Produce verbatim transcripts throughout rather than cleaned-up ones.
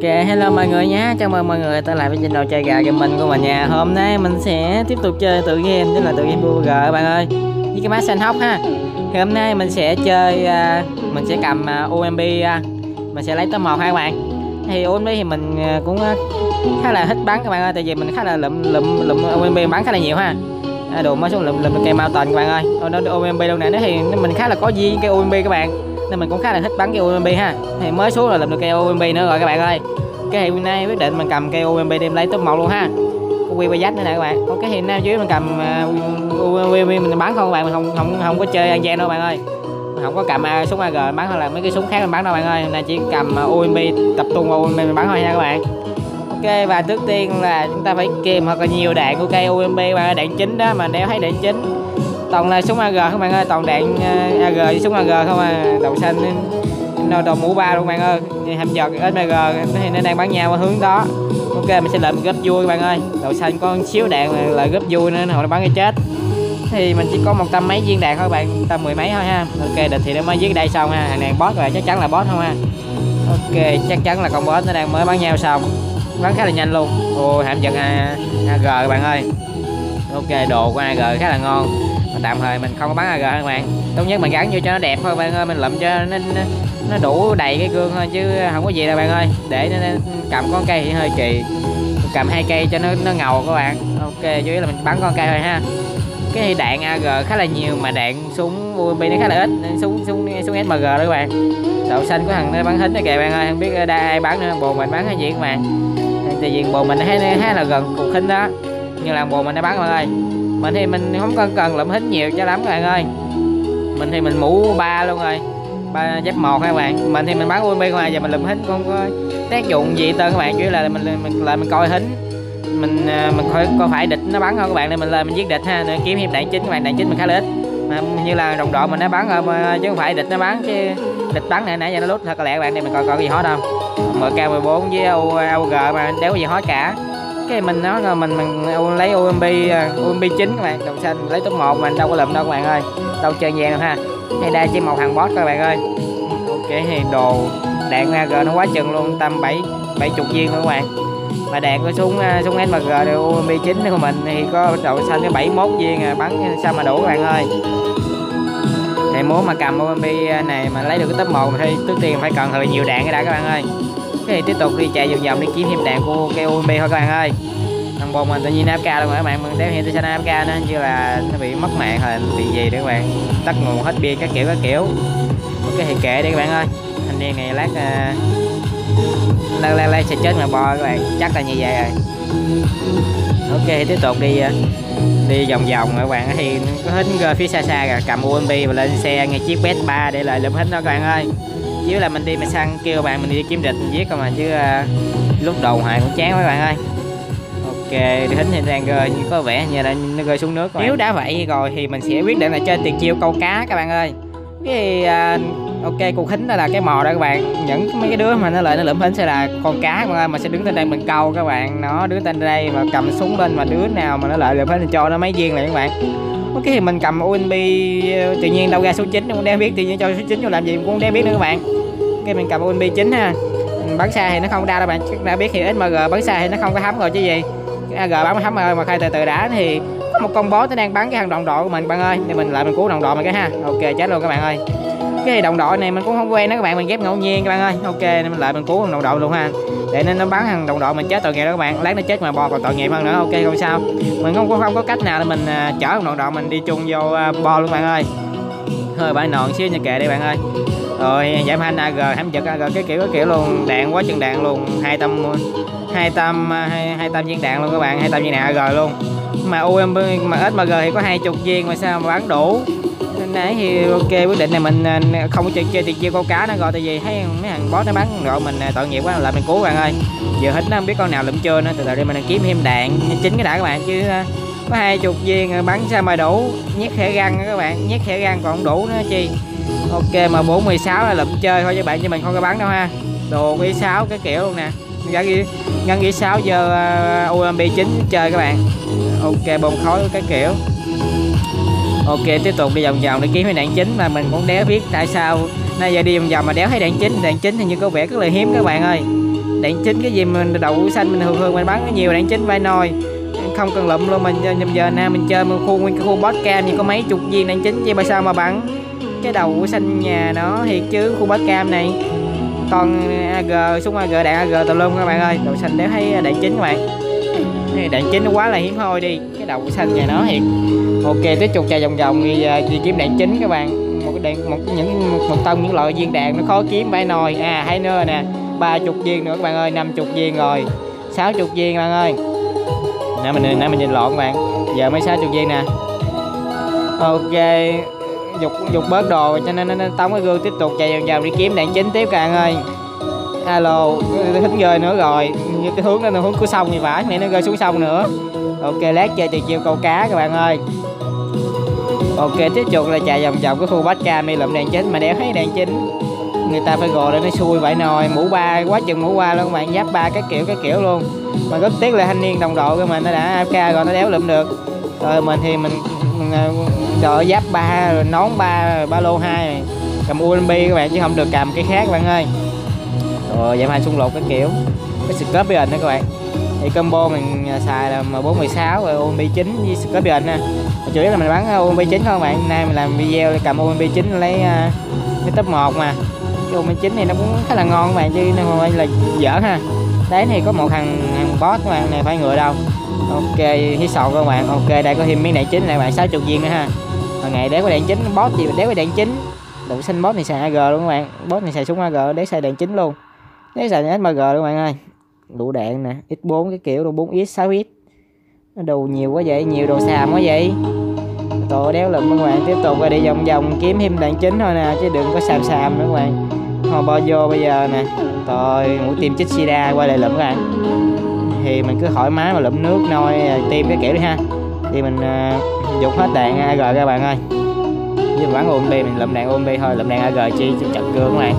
Ok, hello mọi người nhé, chào mừng mọi người trở lại với channel chơi gà gaming của mình nha. Hôm nay mình sẽ tiếp tục chơi tự game, tức là tự game bê u giê bạn ơi, với cái map xanh hóc ha. Thì hôm nay mình sẽ chơi, uh, mình sẽ cầm uh, u em bê, uh, mình sẽ lấy top một ha các bạn. Thì u em bê thì mình uh, cũng uh, khá là thích bắn các bạn ơi, tại vì mình khá là lụm lụm lụm u em bê bắn khá là nhiều ha. À, đồ mới xuống lụm lụm cây mountain các bạn ơi. Nó u em bê đâu này, nó thì mình khá là có duyên cái u em bê các bạn, nên mình cũng khá là thích bắn cái u em bê ha. Thì mới xuống là lụm được cây u em bê nữa rồi các bạn ơi. Cái hôm nay quyết định mình cầm cây u em bê đem lấy top một luôn ha. Có quy ba dách nữa nè các bạn. Có cái hiện nay dưới mình cầm uh, u em bê mình bắn không các bạn, mình không không không có chơi ăn gian đâu bạn ơi. Mình không có cầm uh, súng a giê bắn hay là mấy cái súng khác mình bắn đâu bạn ơi. Hôm nay chỉ cầm uh, u em bê, tập trung vào u em bê mình bắn thôi nha các bạn. Ok, và trước tiên là chúng ta phải kìm hoặc là nhiều đạn của cây u em bê bạn ơi, đạn chính đó mà đéo thấy đạn chính. Toàn là súng a giê không bạn ơi, toàn đạn uh, a giê với súng a giê không à, đầu xanh nó đồ mũ ba luôn bạn ơi. Hàm giật ét em giê thì nó đang bắn nhau hướng đó. Ok, mình sẽ làm gấp vui bạn ơi. Đầu xanh có một xíu đạn là gấp vui nên họ nó bắn cái chết. Thì mình chỉ có một trăm mấy viên đạn thôi bạn, tầm mười mấy thôi ha. Ok, địch thì nó mới giết đây xong ha. Hàng này boss rồi, chắc chắn là boss không ha. Ok, chắc chắn là con boss nó đang mới bắn nhau xong, bắn khá là nhanh luôn. Ồ, hàm giật a giê bạn ơi. Ok, đồ của a giê khá là ngon. Mà tạm thời mình không có bắn a giê các bạn. Tốt nhất mình gắn vô cho nó đẹp thôi bạn ơi, mình lụm cho nó nó đủ đầy cái gương thôi chứ không có gì đâu bạn ơi. Để nó, nó cầm con cây thì hơi kỳ, cầm hai cây cho nó nó ngầu các bạn. Ok, chủ yếu là mình bắn con cây thôi ha. Cái thì đạn a giê khá là nhiều mà đạn súng u em bê nó khá là ít, súng súng súng ét em giê đó các bạn. Đậu xanh của thằng nó bắn thính đó kìa bạn ơi, không biết đa ai bắn nữa, bồ mình bắn hay gì các bạn. Tại vì bồ mình thấy khá là gần cục thính đó, như là bồ mình đã bắn bạn ơi. Mình thì mình không cần cần lụm thính nhiều cho lắm các bạn ơi. Mình thì mình mũ ba luôn rồi, ba giáp một các bạn. Mình thì mình bắn u em bê ngoài giờ mình lụm thính không có tác dụng gì tên các bạn, chỉ là mình mình lại mình coi thính, mình mình coi coi phải địch nó bắn không các bạn, nên mình lên mình giết địch ha, để kiếm thêm đạn chính các bạn. Đạn chính mình khá là ít mà như là đồng đội mình đã bắn rồi chứ không phải địch nó bắn, chứ địch bắn này nãy giờ nó lút thật là lẹ các bạn. Đây mình coi coi cái gì hot không, em ca mười bốn với a giê mà đéo có gì hot cả. Cái mình nói là mình mình lấy u em bê u em bê chín các bạn, đầu xanh lấy top một mình đâu có lụm đâu các bạn ơi, đâu chơi vàng đâu ha. Hay đa chỉ một hàng boss các bạn ơi. Ok, thì đồ đạn a giê nó quá chừng luôn, tầm bảy bảy chục viên nữa các bạn. Mà đạn của súng súng ét em giê u em bê chín của mình thì có đầu xanh cái bảy mươi mốt viên à, bắn sao mà đủ các bạn ơi. Thì muốn mà cầm u em bê này mà lấy được cái top một thì trước tiên phải cần thật là nhiều đạn cái đã các bạn ơi. Thì tiếp tục đi chạy vòng vòng đi kiếm thêm đạn của cây u em bê thôi các bạn ơi. Thằng bồn mình tự nhiên a ép ca luôn rồi các bạn, mình đéo hiện tôi xanh a ép ca nữa, như là nó bị mất mạng hay bị gì đó các bạn, tắt nguồn hết pin các kiểu các kiểu. Ok, thì kệ đi các bạn ơi, thanh niên này lát uh, lát lát lát sẽ chết mà bò các bạn, chắc là như vậy rồi. Ok, thì tiếp tục đi đi vòng vòng các bạn. Thì có hết phía xa xa rồi, cầm u em bê và lên xe ngay chiếc bét ba để lại lụm hết đó các bạn ơi. Chứ là mình đi mà săn kêu các bạn mình đi kiếm địch mình giết không mà, chứ uh, lúc đầu hoài cũng chán các bạn ơi. Ok, thính thì đang rơi, như có vẻ như là nó rơi xuống nước rồi. Nếu đã vậy rồi thì mình sẽ quyết định là chơi tiền chiêu câu cá các bạn ơi. Cái uh, ok, cuộc thính đó là cái mò đó các bạn. Những mấy cái đứa mà nó lại nó lượm thính sẽ là con cá các bạn ơi, mà sẽ đứng trên đây mình câu các bạn. Nó đứng trên đây và cầm súng lên, mà đứa nào mà nó lại lượm thính thì cho nó mấy viên này các bạn. Ok, thì mình cầm u em bê tự nhiên đâu ra số chín cũng đang biết, tự nhiên cho số chín vô làm gì cũng đang biết nữa các bạn. Ok, mình cầm u em bê chín ha. Bắn xa thì nó không ra đâu bạn, chắc đã biết thì ét em giê bắn xa thì nó không có hắm rồi chứ gì. Cái a giê bắn hắm ơi, mà khai từ từ đã. Thì có một con boss nó đang bắn cái thằng đồng đội của mình bạn ơi, thì mình lại mình cứu đồng đội mình cái ha. Ok, chết luôn các bạn ơi. Cái đồng đội này mình cũng không quen đó các bạn, mình ghép ngẫu nhiên các bạn ơi. Ok, nên mình lại mình cứu thằng đồng đội luôn ha, để nên nó bắn thằng đồng đội mình chết tội nghiệp đó các bạn. Lát nó chết mà bò còn tội nghiệp hơn nữa. Ok, không sao, mình không có không có cách nào để mình uh, chở thằng đồng đội mình đi chung vô uh, bo luôn bạn ơi. Thôi bạn nọn xíu nha, kệ đi bạn ơi. Rồi giảm hành a giê, hãm giật a giê cái kiểu cái kiểu luôn, đạn quá chừng đạn luôn, hai trăm hai trăm hai trăm viên đạn luôn các bạn, hai trăm viên đạn a giê luôn. Mà u em bê mà ét em giê thì có hai mươi viên mà sao mà bắn đủ. Nên nãy thì ok, quyết định này mình không có chơi chơi tiền chiêu câu cá nữa rồi, tại vì thấy mấy thằng boss nó bắn rồi mình tội nghiệp quá là mình cứu bạn ơi. Giờ hết nó không biết con nào lụm chưa nữa, từ từ đi mình kiếm thêm đạn chính cái đã các bạn, chứ có hai mươi viên bắn sao mà đủ. Nhét thẻ găng các bạn, nhét thẻ găng còn không đủ nữa chi. Ok, mà bốn mươi sáu là lụm chơi thôi chứ bạn, chứ mình không có bắn đâu ha. Đồ cái sáu cái kiểu luôn nè, gắn ghi gắn ghi sáu giờ uh, u em bê chín chơi các bạn. Ok, bom khói cái kiểu. Ok, tiếp tục đi vòng vòng để kiếm cái đạn chính, mà mình cũng đéo biết tại sao nay giờ đi vòng vòng mà đéo thấy đạn chính. Đạn chính thì như có vẻ rất là hiếm các bạn ơi. đạn chính cái gì mình đậu xanh mình thường thường mình bắn nhiều đạn chính vai nồi không cần lụm luôn. Mình nhầm giờ na mình chơi một khu nguyên cái khu boss cam thì có mấy chục viên đạn chính chứ mà sao mà bắn cái đầu xanh nhà nó thiệt chứ. Khu boss cam này còn a giê súng a giê đạn a giê tùm lum các bạn ơi. Đầu xanh đéo thấy đạn chính các bạn, đạn chính nó quá là hiếm hoi đi, cái đầu xanh nhà nó thiệt. Ok tiếp tục chạy vòng vòng đi, đi kiếm đạn chính các bạn. Một cái đạn một những một, một tông những loại viên đạn nó khó kiếm vãi nồi. À hay nữa nè, ba chục viên nữa các bạn ơi, năm chục viên rồi, sáu chục viên các bạn ơi. Nãy mình nãy mình nhìn lộn các bạn, giờ mới sáu chục viên nè. Ok dục dục bớt đồ cho nên nó tống cái gương tiếp tục chạy vòng vòng đi kiếm đạn chính tiếp các bạn ơi. Alo thích rơi nữa rồi, như cái hướng đó là hướng của sông thì phải, này nó rơi xuống sông nữa. Ok lát chơi tiền chiêu câu cá các bạn ơi. Ok tiếp tục là chạy vòng vòng cái khu boss cam đi lượm đạn chính mà đéo thấy đạn chính. Người ta phải gò lên nó xui vậy nồi, mũ ba quá chừng mũ ba luôn các bạn, giáp ba các kiểu các kiểu luôn. Mà rất tiếc là thanh niên đồng đội của mình nó đã a ép ca rồi nó đéo lượm được. Rồi mình thì mình, mình đội giáp ba rồi nón ba rồi ba lô hai cầm u em pê các bạn chứ không được cầm cái khác các bạn ơi. Rồi giảm hai xung lột cái kiểu cái Scorpion nữa các bạn. Thì combo mình xài là em bốn mười sáu rồi u em pê chín với Scorpion nè. Chủ yếu là mình bắn u em pê chín thôi các bạn. Nay mình làm video để cầm u em pê chín lấy uh, cái top một mà. Cái u em pê chín này nó cũng khá là ngon các bạn chứ nó không phải là dở ha. Đấy thì có một thằng thằng boss các bạn, này phải người đâu. Ok hit sọt các bạn. Ok đây có thêm miếng đạn chính này các bạn, sáu mươi viên nữa ha. Hồi ngày đéo có đạn chính, boss gì đéo có đạn chính. Đụng xanh boss này xài a giê luôn các bạn. Boss này xài súng a giê để xài đạn chính luôn. Để xài ét em giê luôn các bạn ơi. Đủ đạn nè, ích bốn cái kiểu đồ bốn x sáu x. Nó đồ nhiều quá vậy, nhiều đồ xàm quá vậy. Tội đéo lụm các bạn, tiếp tục qua đi vòng vòng kiếm thêm đạn chính thôi nè chứ đừng có xàm xàm nữa các bạn. Hồi bo vô bây giờ nè. Rồi mũi tim chích sida qua lại lụm các bạn. Thì mình cứ thoải mái mà lụm nước nôi tim cái kiểu đi ha. Thì mình uh, dục hết đạn a giê các bạn ơi. Với mình bắn u em pê mình lụm đạn u em pê thôi, lụm đạn a giê chi chặt cương các bạn.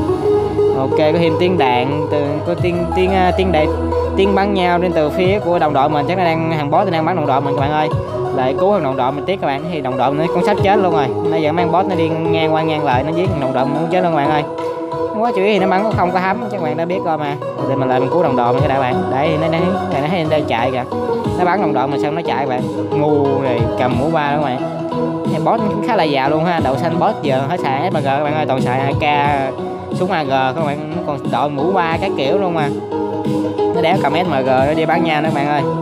Ok có thêm tiếng đạn từ có tiếng tiếng uh, tiếng đạn tiếng bắn nhau đến từ phía của đồng đội mình, chắc là đang hàng boss đang bắn đồng đội mình các bạn ơi. Lại cứu thằng đồng đội mình tiếc các bạn, thì đồng đội mình nó cũng sắp chết luôn rồi. Bây giờ mang boss nó đi ngang qua ngang lại nó giết thằng đồng đội mình cũng chết luôn các bạn ơi. Quá chủ yếu thì nó bắn không có hắm, chắc các bạn đã biết rồi mà. Thì mình lại mình cứu đồng đội mình cái đại bạn. Đấy nó nó nó nó thấy đang chạy kìa. Nó bắn đồng đội mình xong nó chạy các bạn. Ngu này cầm mũ ba đó các bạn. Thì boss khá là già luôn ha, đậu xanh boss giờ hết xài ét em giê các bạn ơi, toàn xài a ca súng a giê các bạn, nó còn đội mũ ba các kiểu luôn mà. Nó đéo cầm ét em giê nó đi bắn nhau đó các bạn ơi.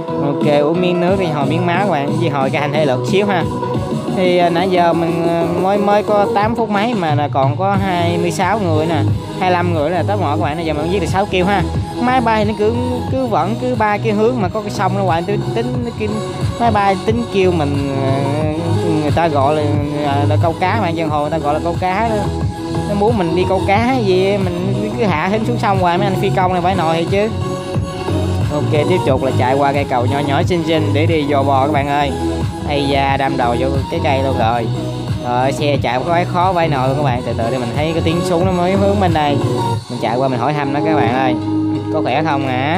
Ok uống miếng nước đi hồi miếng máu các bạn, vì hồi cái hành thể lực xíu ha. Thì nãy giờ mình mới mới có tám phút mấy mà là còn có hai mươi sáu người nè, hai mươi lăm người là tới mọi các bạn. Bây giờ mình giết được sáu kill ha. Máy bay nó cứ cứ vẫn cứ ba cái hướng mà có cái sông nó hoài tính tính máy bay tính kêu mình, người ta gọi là, là câu cá mà giang hồ người ta gọi là câu cá đó. Nó muốn mình đi câu cá gì mình cứ hạ hính xuống sông hoài, mấy anh phi công này phải nồi thì chứ. Ok tiếp tục là chạy qua cây cầu nhỏ nhỏ xinh xinh để đi vô bò các bạn ơi. Ây da đâm đầu vô cái cây luôn rồi. Rồi xe chạy có cái khó vãi nồi luôn các bạn. Từ từ để mình thấy cái tiếng súng nó mới hướng bên đây. Mình chạy qua mình hỏi thăm nó các bạn ơi. Có khỏe không hả?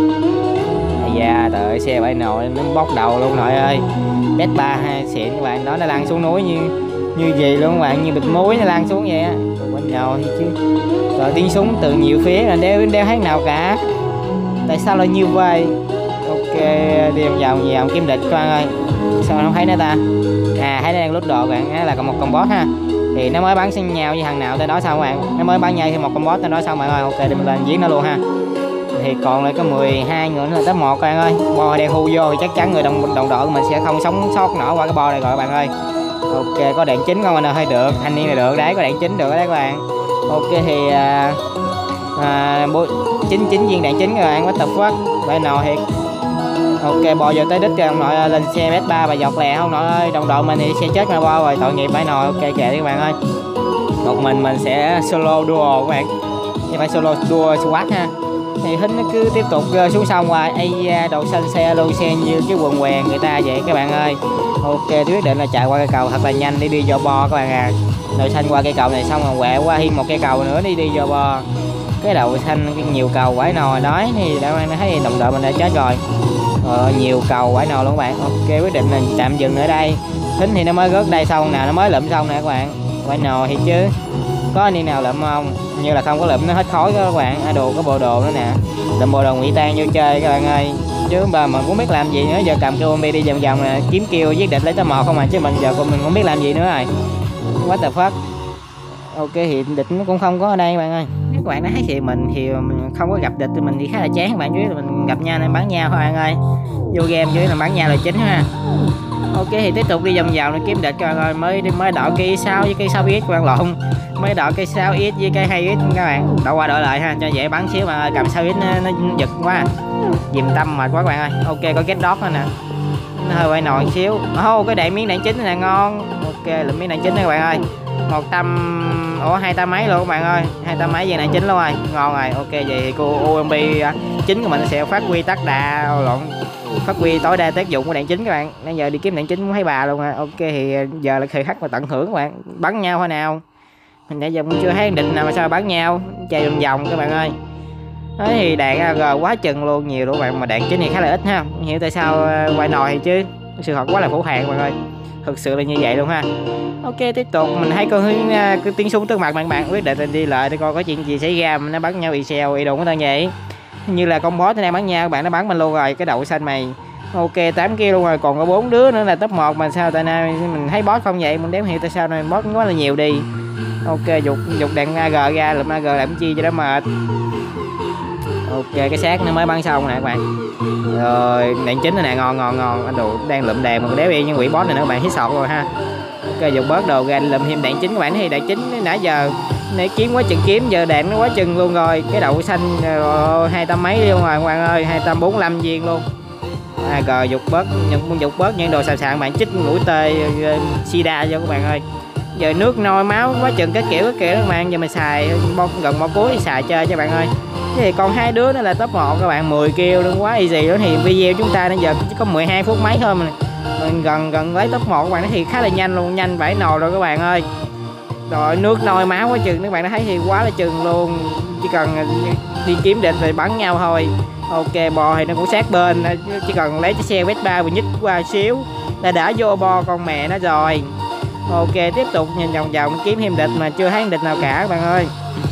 Ây da trời ơi xe vãi nồi nó bóc đầu luôn nội ơi. Bét ba hai xịn các bạn, đó nó lăn xuống núi như như gì luôn các bạn, như bịch muối nó lăn xuống vậy á. Quên nhau thì chứ. Rồi tiếng súng từ nhiều phía là đeo đeo hát nào cả. Tại sao lại như vậy? Ok đi vòng vòng vòng kiếm địch các bạn ơi. Sao không thấy nó ta? À thấy nó đang lút đồ bạn, là còn một con boss ha. Thì nó mới bắn xanh nhau với thằng nào tới đó xong các bạn. Nó mới bắn nhau thì một con boss tới đó xong bạn ơi. Ok để mình lên giết nó luôn ha. Thì còn lại có mười hai người nữa tới một các bạn ơi. Bo đang hù vô thì chắc chắn người đồng đồng đội của mình sẽ không sống sót nổi qua cái bo này rồi các bạn ơi. Ok có đạn chính không anh ơi, hơi được, thanh niên này được đấy, có đạn chính được đấy các bạn. Ok thì à, à, chín chín viên đạn chính các bạn, what the fuck vậy nào thiệt. Ok bò vô tới đích cho ông nội lên xe ét ba và dọc lẹ không nội ơi, đồng đội mình thì sẽ chết mà bo rồi, tội nghiệp phải nồi. Ok kệ đi các bạn ơi, một mình mình sẽ solo duo các bạn, thì phải solo duo squad ha. Thì hính nó cứ tiếp tục xuống sông hoài, ây da đầu xanh xe lô xe như cái quần què người ta vậy các bạn ơi. Ok tôi quyết định là chạy qua cây cầu thật là nhanh để đi vô bo các bạn à. Đầu xanh qua cây cầu này xong rồi quẹo qua thêm một cây cầu nữa đi đi vô bo. Cái đầu xanh cái nhiều cầu quái nồi nói thì đã thấy đồng đội mình đã chết rồi. Ờ, nhiều cầu quái nồi luôn các bạn. Ok quyết định là tạm dừng ở đây. Thính thì nó mới rớt đây xong nè, nó mới lụm xong nè các bạn. Quái nồi thì chứ. Có anh em nào lượm không? Như là không có lượm nó hết khói đó các bạn. À, đồ có bộ đồ nữa nè, lượm bộ đồ ngụy trang vô chơi các bạn ơi. Chứ bà mà cũng biết làm gì nữa, giờ cầm cái zombie đi vòng vòng nè, kiếm kêu giết địch lấy tới một không à, chứ mình giờ mình không biết làm gì nữa rồi. Quá tờ phất. Ok thì địch nó cũng không có ở đây các bạn ơi. Nếu các bạn đã thấy thì mình thì mình không có gặp địch thì mình thì khá là chán các bạn, chứ mình gặp nhau nên bắn nhau thôi bạn ơi. Vô game chứ là bắn nhau là chính ha. Ok thì tiếp tục đi vòng vòng để kiếm địch các bạn ơi. Mới mới đỏ cây sáu với cây sáu x các bạn lộn. Mới đỏ cây sáu x với cây hai x các bạn. Đổ qua đổ lại ha cho dễ bắn xíu mà cầm sáu x nó, nó giật quá. Dìm tâm mệt quá các bạn ơi. Ok có get dot nữa nè. Nó hơi quay nồi xíu. Ô oh, cái đạn miếng đạn chính này ngon. Ok là miếng đạn chính đó các bạn ơi. Một trăm ủa hai trăm mấy luôn các bạn ơi, hai trăm mấy về này chính luôn rồi, ngon rồi. Ok vậy thì cô u em bê chính của mình sẽ phát huy tác đa lộn phát huy tối đa tác dụng của đạn chính các bạn. Bây giờ đi kiếm đạn chính cũng thấy bà luôn à. Ok thì giờ là thời khắc mà tận hưởng các bạn, bắn nhau thôi nào. Mình nãy giờ cũng chưa thấy định nào mà sao bắn nhau chạy vòng vòng các bạn ơi. Thế thì đạn a giê quá chừng luôn, nhiều luôn các bạn, mà đạn chính thì khá là ít ha, không hiểu tại sao quay nồi thì chứ sự thật quá là phổ hàng các bạn ơi, thực sự là như vậy luôn ha. Ok tiếp tục mình thấy con hướng cái tiếng súng trước mặt bạn bạn quyết định đi lại để coi có chuyện gì xảy ra mà nó bắn nhau y xèo y đụng cái tên vậy. Như là con boss đang bắn nhau các bạn, nó bắn mình luôn rồi cái đậu xanh mày. Ok tám kia luôn rồi, còn có bốn đứa nữa là top một mà sao tại nay mình thấy boss không vậy, mình đếm hiểu tại sao này boss quá là nhiều đi. Ok dục dục đạn a giê ra lượm a giê làm chi cho nó mệt. Ok cái xác nó mới bắn xong nè các bạn. Rồi đạn chính này nè, ngon ngon ngon. Anh đồ đang lượm đèn mà đéo y những quỷ boss này nữa các bạn, hít sọt rồi ha. Ok dùng bớt đồ ra lượm thêm đạn chính các bạn. Thì đạn chính nãy giờ nãy kiếm quá chừng kiếm, giờ đạn nó quá chừng luôn rồi. Cái đậu xanh hai trăm mấy luôn rồi các bạn ơi, hai trăm bốn mươi lăm viên luôn. À rồi dục bớt những dục bớt những đồ xàm xàm bạn, chích mũi tê sida cho các bạn ơi. Giờ nước nôi máu quá chừng cái kiểu cái kiểu các bạn, giờ mình xài gần một cuối xài chơi cho bạn ơi. Thế thì còn hai đứa nữa là top một các bạn, mười kill luôn, quá easy đó. Thì video chúng ta đến giờ chỉ có mười hai phút mấy thôi mà mình gần gần lấy top một các bạn, thì khá là nhanh luôn, nhanh vãi nồi rồi các bạn ơi. Rồi nước nôi máu quá chừng các bạn đã thấy thì quá là chừng luôn, chỉ cần đi kiếm địch rồi bắn nhau thôi. Ok bò thì nó cũng sát bên, chỉ cần lấy cái xe Vespa và nhích qua xíu là đã vô bo con mẹ nó rồi. Ok tiếp tục nhìn vòng vòng kiếm thêm địch mà chưa thấy địch nào cả các bạn ơi.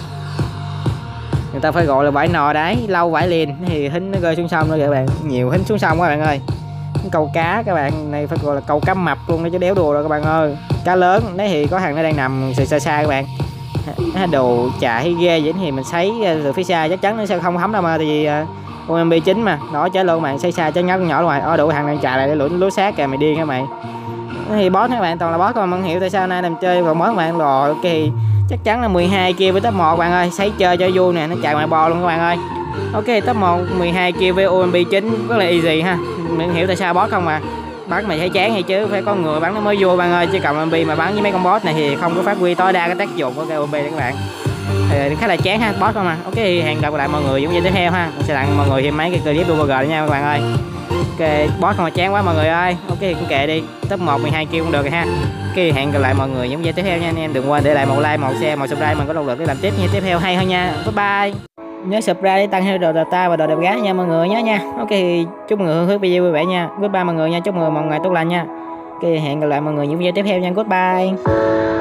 Người ta phải gọi là vải nò đấy, lâu vải liền thì hính nó rơi xuống sông nữa các bạn, nhiều hính xuống sông các bạn ơi. Câu cá các bạn này phải gọi là câu cá mập luôn đó chứ đéo đùa rồi các bạn ơi. Cá lớn đấy thì có thằng nó đang nằm xa xa xa các bạn, đồ chạy ghê vậy thì mình thấy từ phía xa chắc chắn nó sẽ không hấm đâu mà, thì u em bê chín mà đó chết luôn bạn, xa xa chắc nhóc nhỏ ngoài ó đủ thằng đang chạy lại để lũi lúa xác kìa, mày điên các bạn. Thì boss các bạn toàn là boss, còn không hiểu tại sao nay làm chơi còn boss các bạn rồi. Ok chắc chắn là mười hai kia với top một bạn ơi, thấy chơi cho vui nè, nó chạy ngoài bo luôn các bạn ơi. Ok top một mười hai kia với u em bê chín rất là easy ha, mình hiểu tại sao boss không mà bắn mày thấy chán hay chứ, phải có người bắn nó mới vui bạn ơi, chứ cầm u em bê mà bắn với mấy con boss này thì không có phát huy tối đa cái tác dụng của cái u em bê đó các bạn, thì khá là chán ha, boss không mà. Ok hẹn gặp lại mọi người những video tiếp theo ha, mình sẽ tặng mọi người thêm mấy cái clip đua bờ nha các bạn ơi. Ok boss không mà chán quá mọi người ơi. Ok thì cũng kệ đi, top một mười hai kia cũng được rồi ha. Ok hẹn gặp lại mọi người những video tiếp theo nha anh em, đừng quên để lại một like một share một subscribe mình có động lực để làm tiếp như tiếp theo hay hơn nha. Bye bye, nhớ subscribe để tăng thêm đồ đẹp ta và đồ đẹp gái nha mọi người nhớ nha. Ok thì chúc mọi người hưởng video vui vẻ nha, goodbye mọi người nha, chúc mọi người một ngày tốt lành nha. Ok hẹn gặp lại mọi người những video tiếp theo nha, goodbye.